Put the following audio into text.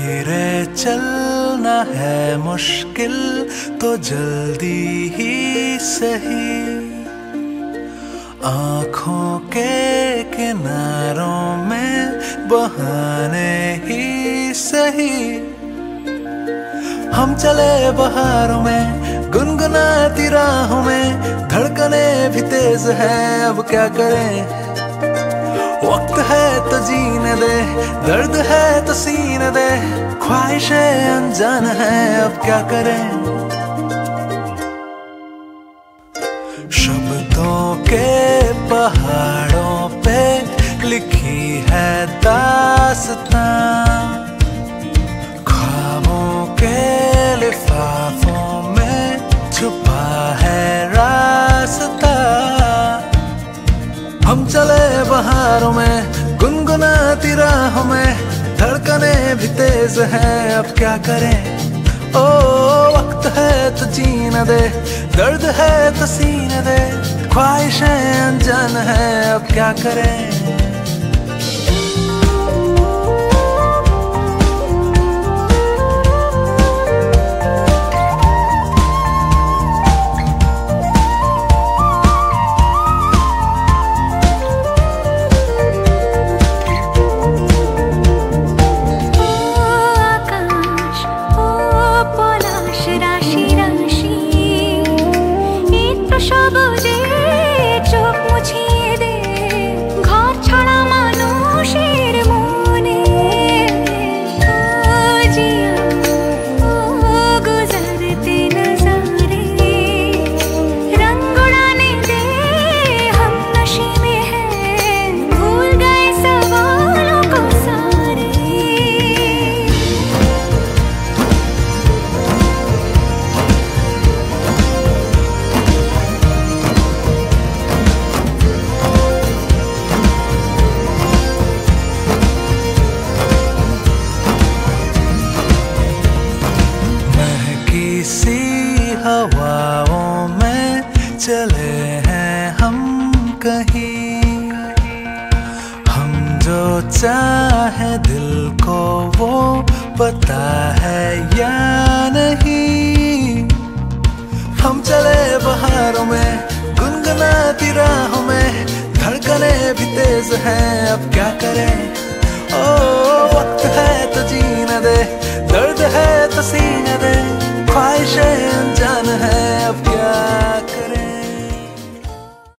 धीरे चलना है मुश्किल तो जल्दी ही सही, आँखों के किनारों में बहाने ही सही। हम चले बहारों में गुनगुनाती राहों में, धड़कने भी तेज है अब क्या करें। वक्त है तो जीने दे, दर्द है तो सीने दे, ख्वाहिशें अनजान है अब क्या करें। शब्दों के पहाड़ों पे लिखी है दास्तां, ख्वाबों के लिफाफों में छुपा है रास्ता। हम चले बहारों में गुनगुनाती राहों में, धड़कने भी तेज है अब क्या करें। ओ वक्त है तो जीने दे, दर्द है तो सीने दे, ख्वाहिशें अनजान है अब क्या करें। সবুজে চোখ মুছিয়ে দে, ঘর ছাড়া মানুষের মনে। ও জিয়া ও গুজরতে নজারে, रंग उड़ाने दे हम नशे में हैं, भूल गए सवालों को सारे। सी हवाओं में चले हैं हम कहीं, हम जो चाहे दिल को वो पता है या नहीं। हम चले बहारों में गुनगुनाती राहों में, धड़कने भी तेज हैं अब क्या करें। ओ वक्त है तो जीने दे, दर्द है तो सी